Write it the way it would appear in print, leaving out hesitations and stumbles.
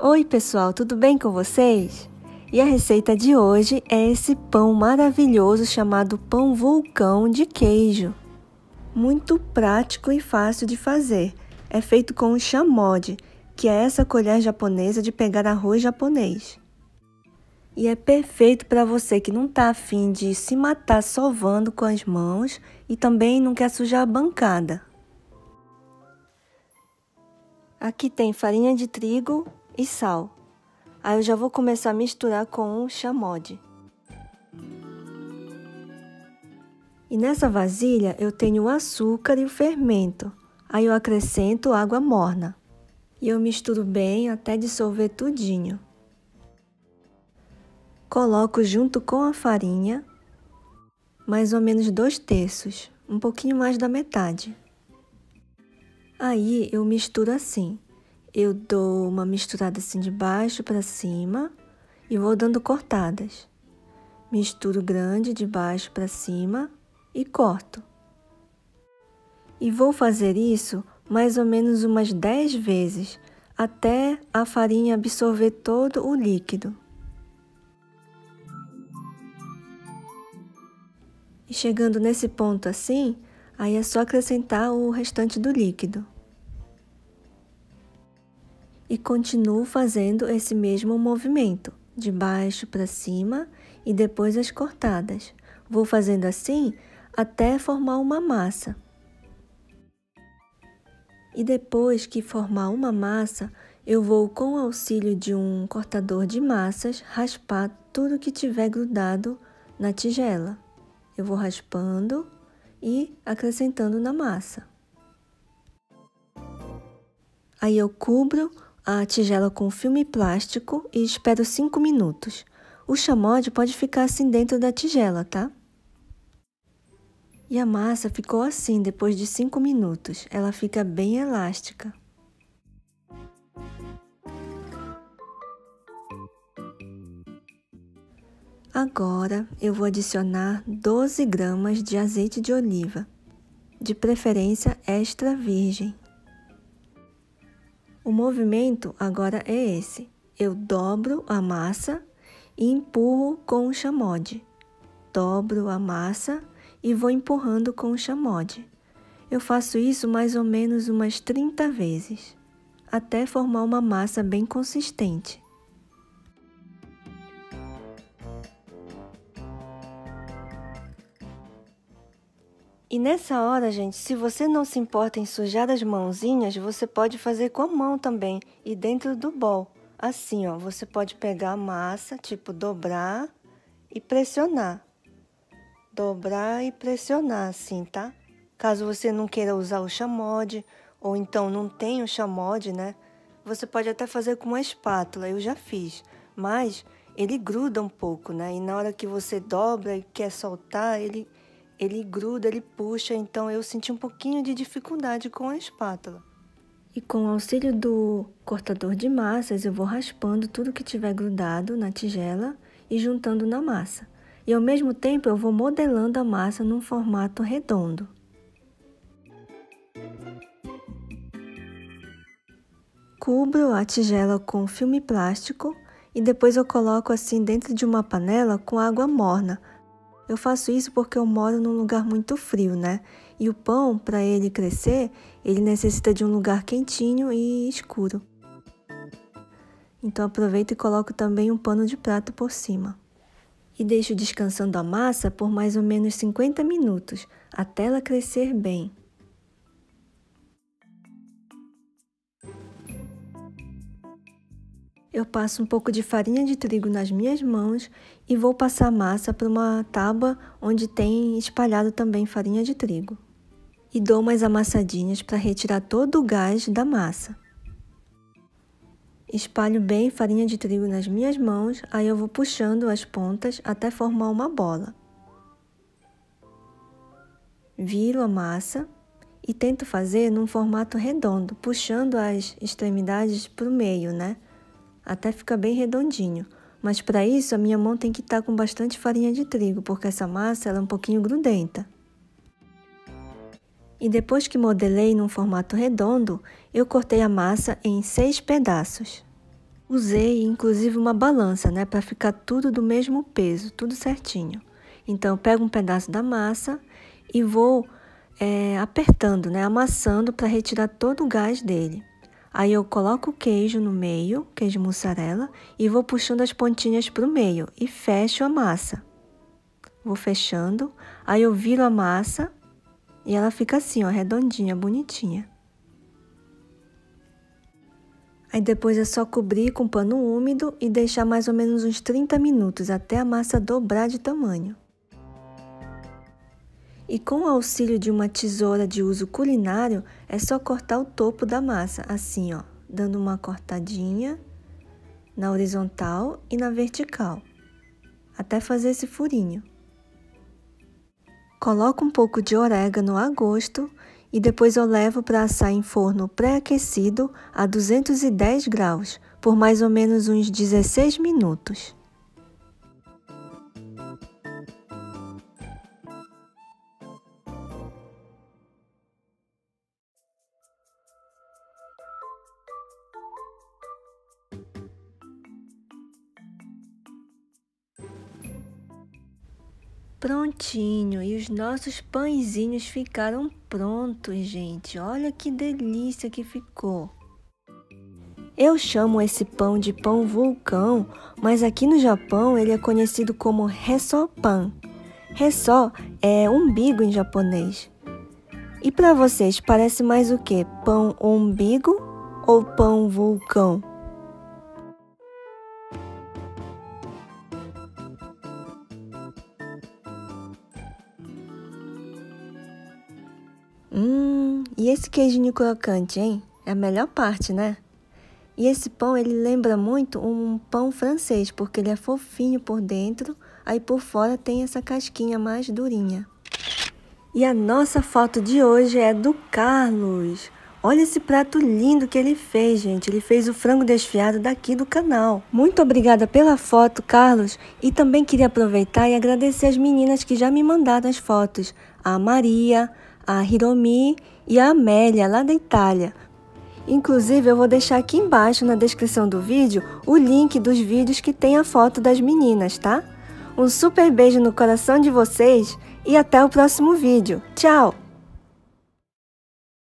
Oi pessoal, tudo bem com vocês? E a receita de hoje é esse pão maravilhoso chamado pão vulcão de queijo. Muito prático e fácil de fazer. É feito com o chamode, que é essa colher japonesa de pegar arroz japonês. E é perfeito para você que não está afim de se matar sovando com as mãos e também não quer sujar a bancada. Aqui tem farinha de trigo e sal. Aí eu já vou começar a misturar com o chamode. E nessa vasilha eu tenho o açúcar e o fermento. Aí eu acrescento água morna. E eu misturo bem até dissolver tudinho. Coloco junto com a farinha, mais ou menos 2/3, um pouquinho mais da metade. Aí eu misturo assim. Eu dou uma misturada assim de baixo para cima e vou dando cortadas. Misturo grande de baixo para cima e corto. E vou fazer isso mais ou menos umas 10 vezes, até a farinha absorver todo o líquido. E chegando nesse ponto assim, aí é só acrescentar o restante do líquido. E continuo fazendo esse mesmo movimento, de baixo para cima e depois as cortadas. Vou fazendo assim até formar uma massa. E depois que formar uma massa, eu vou, com o auxílio de um cortador de massas, raspar tudo que tiver grudado na tigela. Eu vou raspando e acrescentando na massa. Aí eu cubro a tigela com filme plástico e espero 5 minutos. O chamode pode ficar assim dentro da tigela, tá? E a massa ficou assim depois de 5 minutos. Ela fica bem elástica. Agora eu vou adicionar 12 gramas de azeite de oliva, de preferência extra virgem. O movimento agora é esse. Eu dobro a massa e empurro com o chamode. Dobro a massa e vou empurrando com o chamode. Eu faço isso mais ou menos umas 30 vezes, até formar uma massa bem consistente. E nessa hora, gente, se você não se importa em sujar as mãozinhas, você pode fazer com a mão também, e dentro do bol. Assim, ó, você pode pegar a massa, tipo, dobrar e pressionar. Dobrar e pressionar, assim, tá? Caso você não queira usar o chamode, ou então não tenha o chamode, né? Você pode até fazer com uma espátula, eu já fiz. Mas ele gruda um pouco, né? E na hora que você dobra e quer soltar, ele gruda, ele puxa, então eu senti um pouquinho de dificuldade com a espátula. E com o auxílio do cortador de massas, eu vou raspando tudo que tiver grudado na tigela e juntando na massa. E ao mesmo tempo eu vou modelando a massa num formato redondo. Cubro a tigela com filme plástico e depois eu coloco assim dentro de uma panela com água morna. Eu faço isso porque eu moro num lugar muito frio, né? E o pão, para ele crescer, ele necessita de um lugar quentinho e escuro. Então aproveito e coloco também um pano de prato por cima. E deixo descansando a massa por mais ou menos 50 minutos, até ela crescer bem. Eu passo um pouco de farinha de trigo nas minhas mãos e vou passar a massa para uma tábua onde tem espalhado também farinha de trigo. E dou umas amassadinhas para retirar todo o gás da massa. Espalho bem farinha de trigo nas minhas mãos, aí eu vou puxando as pontas até formar uma bola. Viro a massa e tento fazer num formato redondo, puxando as extremidades para o meio, né? Até ficar bem redondinho. Mas para isso a minha mão tem que estar com bastante farinha de trigo, porque essa massa ela é um pouquinho grudenta. E depois que modelei num formato redondo, eu cortei a massa em 6 pedaços. Usei inclusive uma balança, né, para ficar tudo do mesmo peso, tudo certinho. Então eu pego um pedaço da massa e vou apertando, né, amassando para retirar todo o gás dele. Aí eu coloco o queijo no meio, queijo mussarela, e vou puxando as pontinhas para o meio e fecho a massa. Vou fechando, aí eu viro a massa e ela fica assim, ó, redondinha, bonitinha. Aí depois é só cobrir com pano úmido e deixar mais ou menos uns 30 minutos até a massa dobrar de tamanho. E com o auxílio de uma tesoura de uso culinário, é só cortar o topo da massa, assim ó, dando uma cortadinha na horizontal e na vertical, até fazer esse furinho. Coloco um pouco de orégano a gosto e depois eu levo para assar em forno pré-aquecido a 210 graus, por mais ou menos uns 16 minutos. Prontinho, e os nossos pãezinhos ficaram prontos, gente. Olha que delícia que ficou. Eu chamo esse pão de pão vulcão, mas aqui no Japão ele é conhecido como Hesopan. Heso é umbigo em japonês. E para vocês, parece mais o quê? Pão umbigo ou pão vulcão? E esse queijinho crocante, hein? É a melhor parte, né? E esse pão, ele lembra muito um pão francês, porque ele é fofinho por dentro, aí por fora tem essa casquinha mais durinha. E a nossa foto de hoje é do Carlos. Olha esse prato lindo que ele fez, gente. Ele fez o frango desfiado daqui do canal. Muito obrigada pela foto, Carlos. E também queria aproveitar e agradecer as meninas que já me mandaram as fotos. A Maria, a Hiromi e a Amélia, lá da Itália. Inclusive, eu vou deixar aqui embaixo na descrição do vídeo o link dos vídeos que tem a foto das meninas, tá? Um super beijo no coração de vocês e até o próximo vídeo. Tchau!